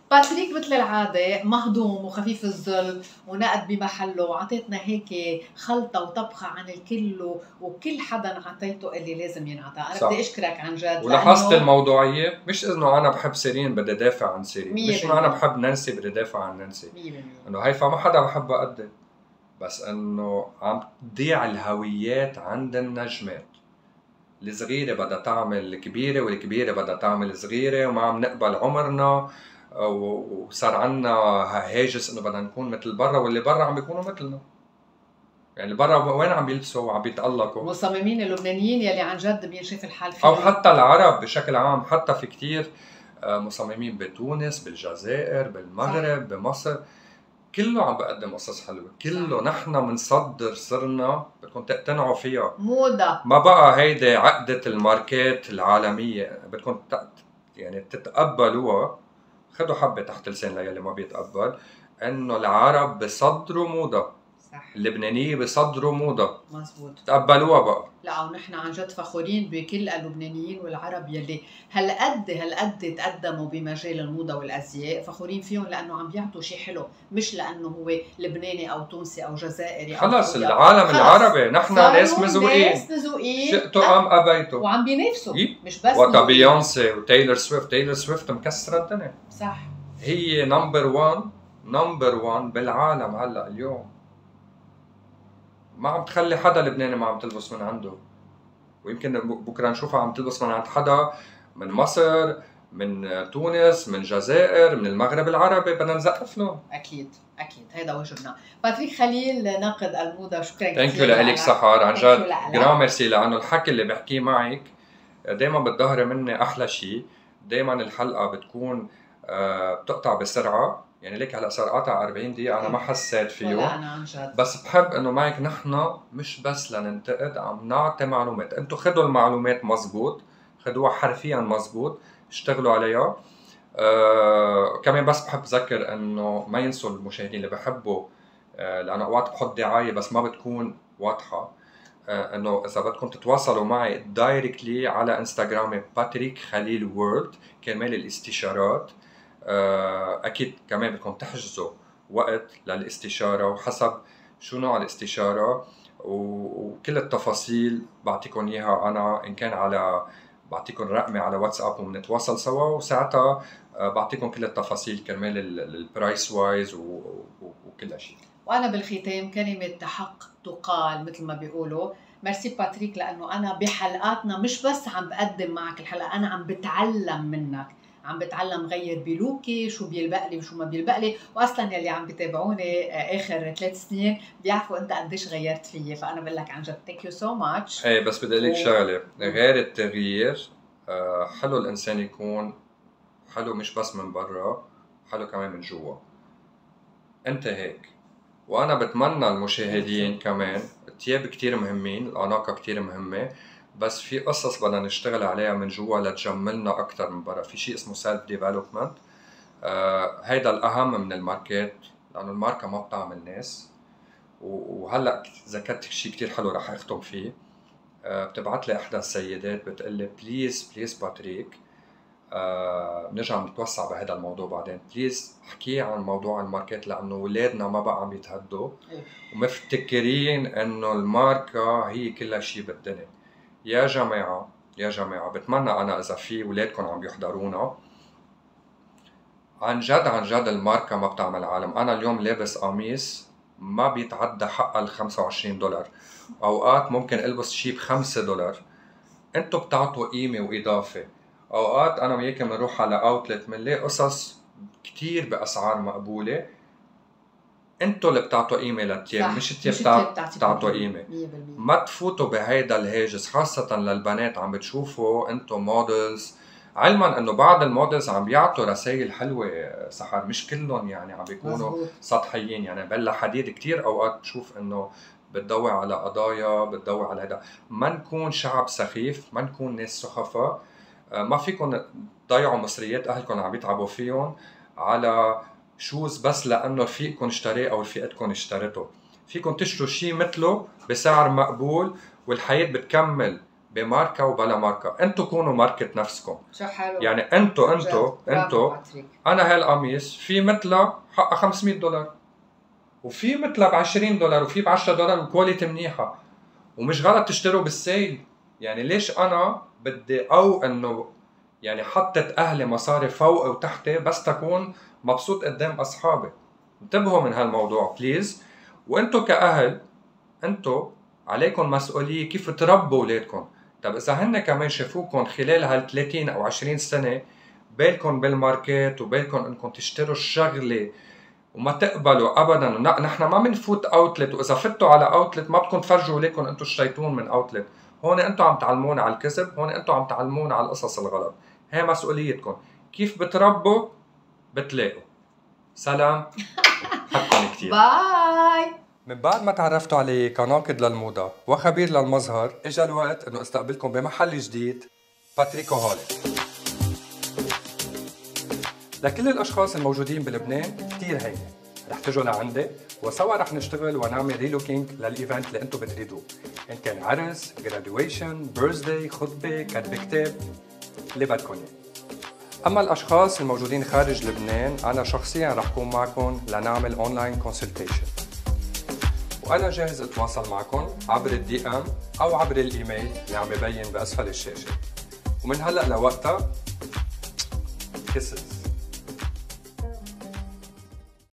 باتريك مثل العادة مهضوم وخفيف الظل ونقد بمحله، وعطيتنا هيك خلطة وطبخة عن الكل، وكل حدا عطيته اللي لازم ينعطى. أنا بدي أشكرك عن جد. ولاحظت الموضوعية، مش إنه أنا بحب سيرين بدي دافع عن سيرين، مش إنه أنا بحب نانسي بدي دافع عن نانسي، إنه هيفا ما حدا بحبها قدي، بس إنه عم تضيع الهويات عند النجمات. الصغيرة بدها تعمل كبيرة والكبيرة بدها تعمل صغيرة، وما عم نقبل عمرنا، وصار عنا هاجس انه بدنا نكون مثل برا، واللي برا عم بيكونوا مثلنا. يعني برا وين عم بيلبسوا وعم بيتألقوا مصممين اللبنانيين يلي عن جد بينشاف الحال فيهم، او حتى العرب بشكل عام. حتى في كتير مصممين بتونس، بالجزائر، بالمغرب، صح. بمصر، كله عم بقدم قصص حلوه، كله نحن منصدر صرنا، بدكم تقتنعوا فيها موضة. ما بقى هيدي عقدة الماركات العالمية، بدكم يعني تتقبلوها. خدوا حبة تحت لسان للي ما بيتقبل انه العرب بصدروا موضة، صح. اللبنانية بصدروا موضة، مزبوط. تقبلوها بقى. لا ونحن عن جد فخورين بكل اللبنانيين والعرب يلي هالقد تقدموا بمجال الموضة والازياء، فخورين فيهم لانه عم بيعطوا شيء حلو، مش لانه هو لبناني او تونسي او جزائري. خلص العالم العربي نحن ناس مزوقين، شئتوا ام ابيتوا، وعم بينافسوا مش بس بيونسي وتايلور سويفت. تايلور سويفت مكسرة الدنيا، صح. هي نمبر 1 بالعالم هلا اليوم، ما عم تخلي حدا لبناني ما عم تلبس من عنده، ويمكن بكره نشوفها عم تلبس من عند حدا من مصر، من تونس، من الجزائر، من المغرب العربي، بدنا نزقف لهم. اكيد هذا واجبنا. باتريك خليل ناقد الموضه، شكرا كثير. ثانك يو لك سحر، عن جد جرام ميرسي، لانه الحكي اللي بحكيه معك دائما بتظهري مني احلى شيء. دائما الحلقه بتكون بتقطع بسرعه، يعني ليك هلا صار قاطع 40 دقيقه انا ما حسيت فيه، ولا انا عن جد. بس بحب انه معك نحن مش بس لننتقد، عم نعطي معلومات. انتم خذوا المعلومات مزبوط، خذوها حرفيا مزبوط، اشتغلوا عليها. كمان بس بحب اذكر انه ما ينسوا المشاهدين اللي بحبوا، لانه اوقات بحط دعايه بس ما بتكون واضحه، انه اذا بدكم تتواصلوا معي دايركتلي على انستغرامي باتريك خليل وورلد كرمال الاستشارات. اكيد كمان بدكم تحجزوا وقت للاستشاره، وحسب شو نوع الاستشاره وكل التفاصيل بعطيكم اياها انا، ان كان على بعطيكم رقمي على واتساب وبنتواصل سوا، وساعتها بعطيكم كل التفاصيل كرمال البرايس وايز وكل شيء. وانا بالختام كلمه حق تقال مثل ما بيقولوا. ميرسي باتريك، لانه انا بحلقاتنا مش بس عم بقدم معك الحلقه، انا عم بتعلم منك، عم بتعلم غير بلوكي، شو بيلبق لي وشو ما بيلبق لي. واصلا يلي عم بتابعوني اخر 3 سنين بيعرفوا انت قديش غيرت فيي، فانا بقول لك عن جد ثانك يو سو ماتش. ايه بس بدي اقول لك شغله، غير التغيير حلو الانسان يكون حلو مش بس من برا، حلو كمان من جوا. انت هيك، وانا بتمنى المشاهدين كمان. الثياب كتير مهمين، الاناقه كتير مهمه، بس في قصص بدنا نشتغل عليها من جوا لتجملنا اكثر من برا. في شيء اسمه سيلف ديفلوبمنت، هيدا الاهم من الماركات، لانه الماركه ما بتعمل ناس. وهلا ذكرت شيء كتير حلو رح اختم فيه. بتبعت لي احدى السيدات بتقول لي بليز باتريك، بنرجع نتوسع بهذا الموضوع بعدين، بليز احكي عن موضوع الماركات، لانه اولادنا ما بقى عم يتهدوا ومفتكرين انه الماركه هي كل شيء بالدنيا. يا جماعه بتمنى انا اذا في اولادكم عم يحضرونا، عن جد الماركه ما بتعمل عالم. انا اليوم لابس قميص ما بيتعدى حق ال $25، اوقات ممكن البس شيء $5. انتو بتعطوا قيمه واضافه. اوقات انا وياك بنروح على اوتلت بنلاقي قصص كتير باسعار مقبوله، انتو اللي بتعطوا قيمه للثياب، مش الثياب بتعطوا قيمه. 100%. ما تفوتوا بهيدا الهاجس، خاصه للبنات عم بتشوفوا انتو مودلز، علما انه بعض المودلز عم بيعطوا رسائل حلوه سحر، مش كلهم يعني عم بيكونوا سطحيين. يعني بلا حديد كتير اوقات بشوف انه بتضوي على قضايا، بتضوي على هذا. ما نكون شعب سخيف، ما نكون ناس سخفة. ما فيكم تضيعوا مصريات اهلكم عم يتعبوا فيهم على شوز بس لانه رفيقكم اشتريه او رفيقتكم اشترته. فيكم تشتروا شيء مثله بسعر مقبول، والحياة بتكمل بماركه وبلا ماركه، انتم كونوا ماركه نفسكم. شو حلو. يعني انتم انا هالقميص في مثلها حقها $500 وفي مثلها $20 وفي $10 وكواليتي منيحه، ومش غلط تشتروا بالسيل. يعني ليش انا بدي او انه يعني حطت اهلي مصاري فوق وتحتي بس تكون مبسوط قدام اصحابي؟ انتبهوا من هالموضوع بليز. وانتو كاهل انتو عليكم مسؤوليه كيف تربوا اولادكم. طب اذا هن كمان شافوكم خلال هال 30 او 20 سنه بالكم بالماركات وبالكم انكم تشتروا الشغله وما تقبلوا ابدا، نحن ما بنفوت اوتلت، واذا فتوا على اوتلت ما بدكم تفرجوا ليكم انتم اشتريتون من اوتلت. هون انتم عم تعلمونا على الكذب، هون انتم عم تعلمونا على القصص الغلط. هي مسؤوليتكم. كيف بتربوا بتلاقوا. سلام. حبكم كثير. باي. من بعد ما تعرفتوا علي كناقد للموضة وخبير للمظهر، اجا الوقت انه استقبلكم بمحل جديد، باتريكو هولي. لكل الاشخاص الموجودين بلبنان كثير هينه، رح تجوا لعندي وسوا رح نشتغل ونعمل ريلوكينج للايفنت اللي انتم بتريدوه، ان كان عرس، جراديويشن، بيرثداي، خطبه، كتب كتاب، اللي بدكم اياه. اما الاشخاص الموجودين خارج لبنان، انا شخصيا رح كون معكم لنعمل اونلاين كونسلتيشن، وانا جاهز اتواصل معكم عبر الدي ام او عبر الايميل اللي عم يبين باسفل الشاشه. ومن هلا لوقتها كسس.